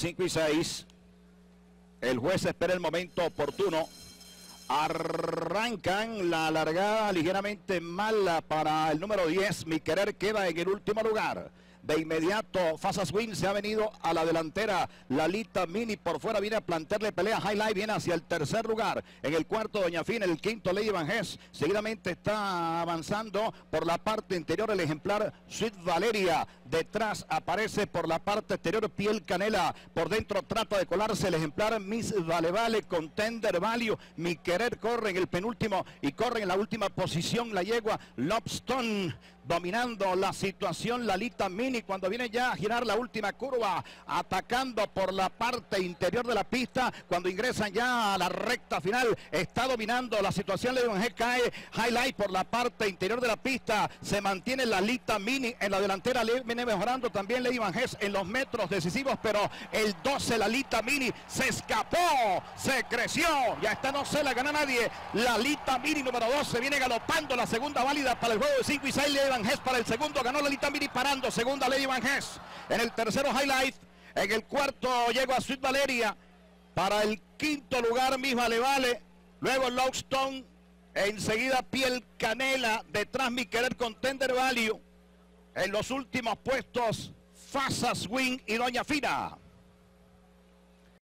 5 y 6. El juez espera el momento oportuno. Arrancan la largada ligeramente mala para el número 10. Mi Querer queda en el último lugar. De inmediato, Fast Swing se ha venido a la delantera. Lalita Mini por fuera viene a plantearle pelea. Highlight viene hacia el tercer lugar. En el cuarto, Doña Fina. El quinto, Lady Van Hess. Seguidamente está avanzando por la parte interior el ejemplar Sweet Valeria. Detrás aparece por la parte exterior Piel Canela. Por dentro trata de colarse el ejemplar Miss Vale con Tender Value. Mi Querer corre en el penúltimo y corre en la última posición la yegua Lobstone. Dominando la situación Lalita Mini cuando viene ya a girar la última curva, atacando por la parte interior de la pista, cuando ingresan ya a la recta final, está dominando la situación. Lady Van Hess cae, Highlight por la parte interior de la pista, se mantiene Lalita Mini en la delantera, viene mejorando también Lady Van Hess en los metros decisivos, pero el 12 Lalita Mini se escapó, se creció, ya esta no se la gana nadie. Lalita Mini número 12 viene galopando, la segunda válida para el juego de 5 y 6. Lady Van Hess para el segundo, ganó Lalita Mini parando, segunda Lady Van Hess. En el tercero Highlight, en el cuarto llegó a Sweet Valeria, para el quinto lugar Miss Vale, luego Lobstone, enseguida Piel Canela, detrás Mi Querer con Tender Value, en los últimos puestos Fast Swing y Doña Fina.